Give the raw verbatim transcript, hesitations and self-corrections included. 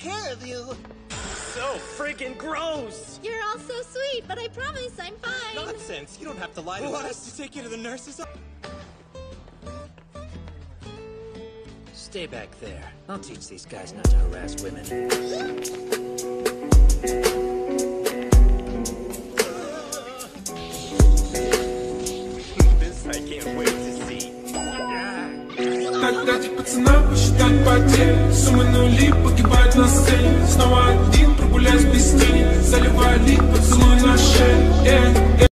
care of you. So freaking gross! You're all so sweet, but I promise I'm fine. Nonsense! You don't have to lie to You us. want us to take you to the nurse's? Stay back there. I'll teach these guys not to harass women. This I can't wait to see. Так дайте пацанам посчитать потери. Суммы нули погибать на сцене. Снова один прогуляюсь без тени. Заливаю лик, поцелуй на шее.